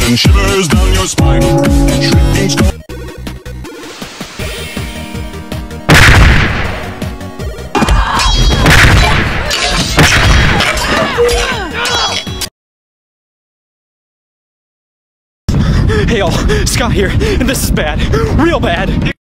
send shivers down your spine. Shrieking storm. Hey all, Scott here, and this is bad, real bad.